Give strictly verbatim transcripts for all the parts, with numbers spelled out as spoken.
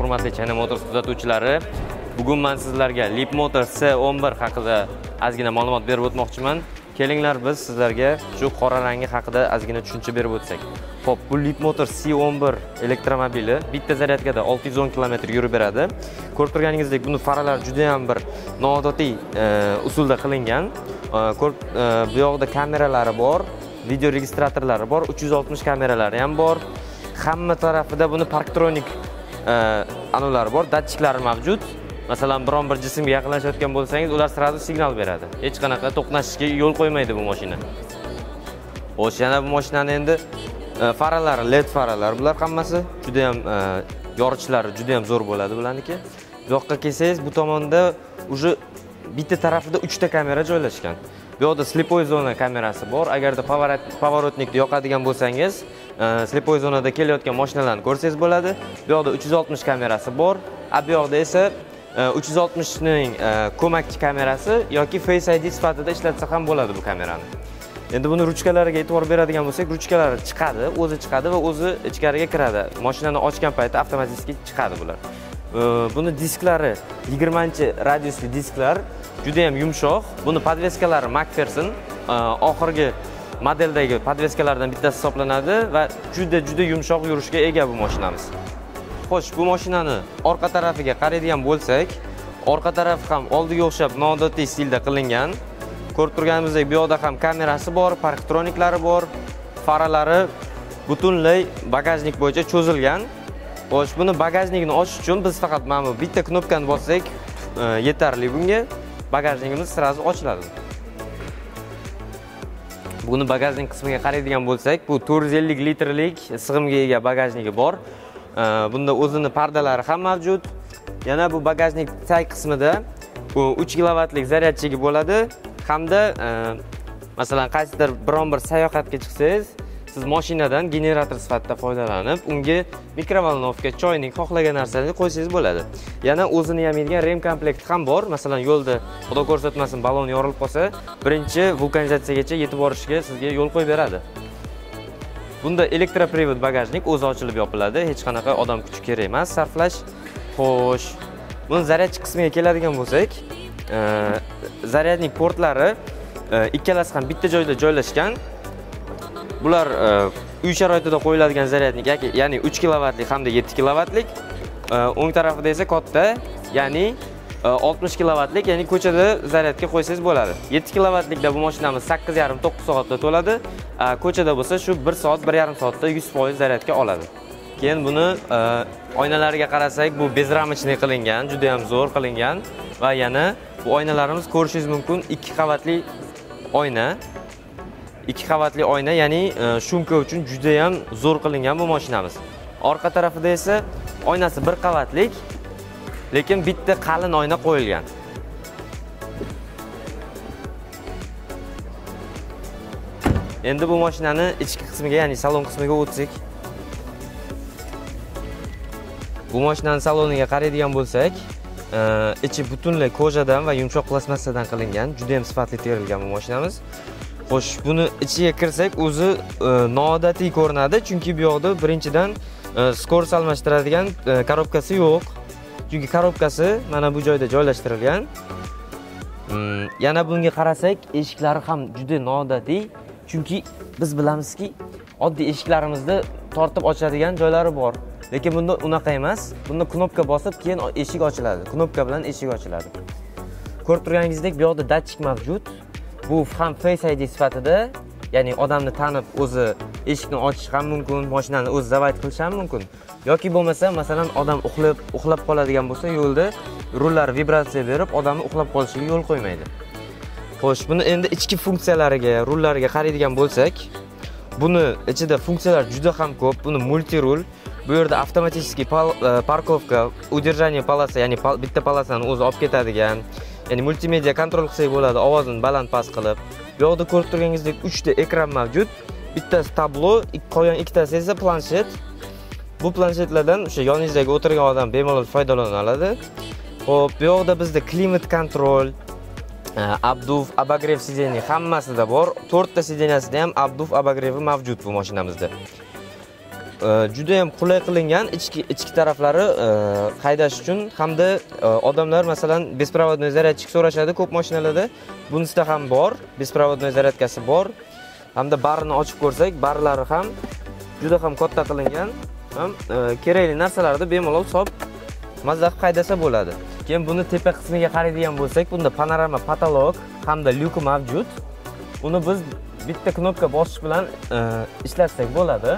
hurmatli China Motors kuzatuvchilari. Bugun men sizlarga Leapmotor C o'n bir haqida ozgina ma'lumot berib o'tmoqchiman. Kelinglar biz sizlarga shu qora rangi haqida ozgina tushuncha berib o'tsak. Xo'p, bu Leapmotor C o'n bir elektromobili bitta zaryadkada olti yuz o'n kilometr yurib beradi. Ko'rib turganingizdek, buni faralari juda ham bir noodatiy usulda qilingan. Ko'rib, bu yoqda kameralari bor, video registratorlari bor, uch yuz oltmish kameralari ham bor. Hamma tarafida buni parktronik anulari bor, datchiklari mavjud. Masalan, biron bir jismga yaqinlashayotgan bo'lsangiz, ular sirasi signal beradi. Hech qanaqa to'qnashishga yo'l qo'ymaydi bu mashina. Xo'sh, yana bu mashinani endi faralari led faralar, bular hammasi juda ham yoritchlari juda ham zo'r bo'ladi bularniki. Bu yoqqa kelsangiz, bu tomonda uje bitta tarafida uchta kamera joylashgan. Bu yoqda slepoy zona kamerasi bor. Agarda pavorotnikni yoqadigan bo'lsangiz, slepoy zonada kelayotgan mashinalarni ko'rsangiz bo'ladi. Bu yoqda uch yuz oltmish kamerasi bor. A bu yoqda esa uch yuz oltmish ning ko'makchi kamerasi yoki Face I D sifatida ishlatsa ham bo'ladi bu kamerani. Endi buni ruchkalariga e'tibor beradigan bo'lsak, ruchkalari chiqadi, o'zi chiqadi va o'zi ichkariga kiradi. Mashinani ochgan paytda avtomatik chiqadi bular. Buni disklari yigirmanchi radiusli disklar, juda ham yumshoq. Buni podveskalari McPherson oxirgi modeldagi podveskalardan bittasi hisoblanadi va juda juda yumshoq yurishga ega bu mashinamiz. Xo'sh, bu mashinani orqa tarafiga qaraydigan bo'lsak, orqa taraf ham oldiga o'xshab noodatiy stilda qilingan. Ko'rib turganimizdek, bu yoqda ham kamerasi bor, parktroniklari bor, faralari butunlay bagajnik bo'yicha cho'zilgan. Xo'sh, buni bagajnikni ochish uchun biz faqat mana bu bitta knopkani bossak yetarli bunga. Bagajnikimiz sirasi ochiladi. Buni bagajnik qismiga qaraydigan bo'lsak, bu to'rt yuz ellik litrlik sig'imga ega bagajnigi bor. Bunda o'zini pardalari ham mavjud. Yana bu bagajnik tag qismida bu uch kilovatlik zaryadchigi bo'ladi. Hamda masalan qaysidir biron bir sayohatga chiqsangiz, siz mashinadan generator sifatida foydalanib, unga mikrovolnovka, choynik, xohlagan narsangizni qo'ysangiz bo'ladi. Yana o'zini yamaydigan rem komplekti ham bor. Masalan, yo'lda xudo ko'rsatmasin balon yorilib qolsa, birinchi vulkanizatsiyagacha yetib borishga sizga yo'l qo'yib beradi. Bunda elektroprivod bagajnik o'zi ochilib yopiladi, hech qanaqa odam kuchi kerak emas sarflash. Xo'sh, buni zaryadchi qismiga keladigan bo'lsak, zaryadnik portlari ikkalasi ham bitta joyda joylashgan. Bular uy sharoitida qo'yiladigan zaryadnik, ya'ni uch kilovatlik hamda yetti kilovatlik. O'ng tarafida esa katta, ya'ni oltmish kilovatlik, ya'ni ko'chada zaryadga qo'ysangiz bo'ladi. yetti kilovatlikda bu mashinamiz sakkiz yarim to'qqiz soatda to'ladi. Ko'chada bo'lsa shu bir soat, bir yarim soatda yuz foiz zaryadga oladi. Keyin buni oynalariga qarasak, bu bezramchli qilingan, juda ham zo'r qilingan va yana bu oynalarimiz ko'rishingiz mumkin ikki qavatli oyna. ikki qavatli oyna, ya'ni shumka uchun juda ham zo'r qilingan bu mashinamiz. Orqa tarafida esa oynasi bir qavatlik, lekin bitta qalin oyna qo'yilgan. Endi bu mashinani ichki qismiga, ya'ni salon qismiga o'tsak, bu mashinani saloniga qaraydigan bo'lsak, ichi butunlay kojadan va yumshoq plastmassadan qilingan, juda ham sifatli terilgan bu mashinamiz. Xo'sh, buni ichiga kirsak, o'zi noodatiy ko'rinadi, chunki bu yoqda birinchidan skorost almashtiradigan korobkasi yo'q. Chunki korobkasi mana bu joyda joylashtirilgan. Yana bunga qarasak, eshiklari ham juda noodatiy. Chunki biz bilamizki, oddiy eshiklarimizda tortib ochadigan joylari bor. Lekin bunda unaqa emas. Bunda knopka bosib, keyin eshik ochiladi. Knopka bilan eshik ochiladi. Ko'rib turganingizdek, bu yoqda datchik mavjud. Bu ham Face I D sifatida, ya'ni odamni tanib o'zi eshikni ochish ham mumkin, mashinani o'zi zavayt qilish ham mumkin. Yoki bo'lmasa, masalan, odam uxlab uxlab qoladigan bo'lsa, yo'lda rullar vibratsiya berib, odamni uxlab qolishiga yo'l qo'ymaydi. Xo'sh, buni endi ichki funksiyalariga, rullariga qaraydigan bo'lsak, buni ichida funksiyalar juda ham ko'p. Buni multi-rul, bu yerda avtomatik parkovka, udержание polasi, ya'ni bitta polasani o'zi olib ketadigan, ya'ni multimedia kontrol qilsak bo'ladi, ovozini baland-past qilib. Bu yoqda ko'rib turganingizdek uchta ekran mavjud. Bittasi tablo, qolgan ikkitasi esa planshet. Bu planshetlardan o'sha yoningizdagi o'tirgan odam bemalol foydalana oladi. Xo'p, bu yoqda bizda klimat kontrol, abduf, obogrev sideniya hammasida bor. to'rtta sideniyasida ham abduf, obogrevi mavjud bu mashinamizda. juda ham qulay qilingan, ichki ichki taraflari haydash uchun hamda odamlar masalan besprovodnoy zaryadchik so'rashadi ko'p mashinalarda. Bunisida ham bor, besprovodnoy zaryadkasi bor. Hamda barini ochib ko'rsak, barlari ham juda ham katta qilingan. Ham kerakli narsalarni bemalol solib mazza qilib haydasa bo'ladi. Keyin buni tepa qismiga qaraydigan bo'lsak, bunda panorama patolog hamda lyuki mavjud. Uni biz bitta knopka bosish bilan ishlatsak bo'ladi.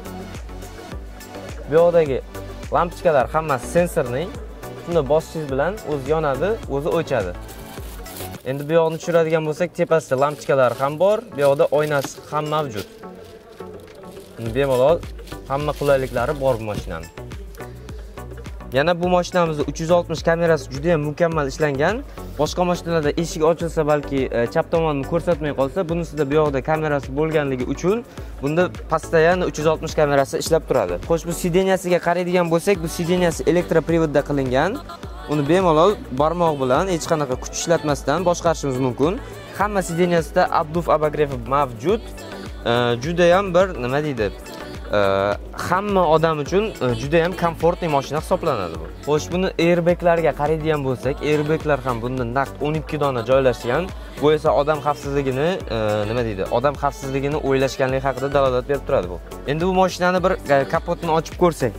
Bu yoqdagi lampochkalar hammasi sensorning. Shuni bosishingiz bilan o'zi yonadi, o'zi o'chadi. Endi bu yoqni tushiradigan bo'lsak, tepasida lampochkalar ham bor, bu yoqda oynasi ham mavjud. Bemalol hamma qulayliklari bor bu mashinani. Yana bu mashinamizda uch yuz oltmish kamerasi juda ham mukammal ishlangan. Boshqa mashinalarda eshik ochilsa balki chap tomonni ko'rsatmay qolsa, bunisida bu yoqda kamerasi bo'lganligi uchun bunda постоянно uch yuz oltmish kamerasi ishlab turadi. Xo'sh, bu sidenyasiga qaraydigan bo'lsak, bu sidenyasi elektroprivodda qilingan. Uni bemalol barmoq bilan hech qanaqa kuch ishlatmasdan boshqarishimiz mumkin. Hamma sidenyasida obduf obogrevi mavjud. Juda ham bir nima deydi? Hamma odam uchun juda ham komfortli mashina hisoblanadi bu. Xo'sh, buni airbaglarga qaraydigan bo'lsak, airbaglar ham bunda naqd o'n ikki dona joylashgan. Bu esa odam xavfsizligini, nima deydi? Odam xavfsizligini o'ylashganligi haqida dalolat berib turadi bu. Endi bu mashinani bir kapotini ochib ko'rsak.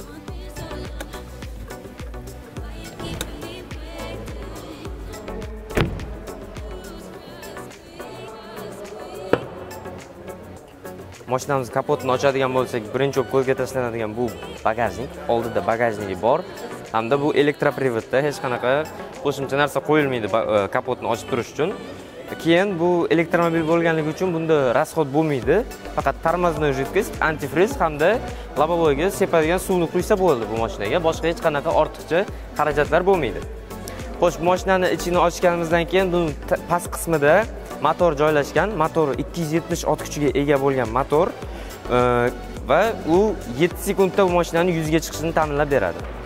Mashinamiz kapotini ochadigan bo'lsak, birinchi o'p ko'zga tashlanadigan bu bagajnik, oldida bagajnigi bor. Hamda bu elektroprivodda hech qanaqa qo'shimcha narsa qo'yilmaydi kapotni ochib turish uchun. Keyin bu elektromobil bo'lganligi uchun bunda расход bo'lmaydi. Faqat tormoznoy жидкость, antifriz hamda lobovoyga sepadigan suvni quysa bo'ldi bu mashinaga. Boshqa hech qanaqa ortiqcha xarajatlar bo'lmaydi. Xo'sh, bu mashinani ichini ochganimizdan keyin bu past qismida motor joylashgan. Motor ikki yuz yetmish ot kuchiga ega bo'lgan motor va u yetti sekundda bu mashinaning yuzga chiqishini ta'minlab beradi.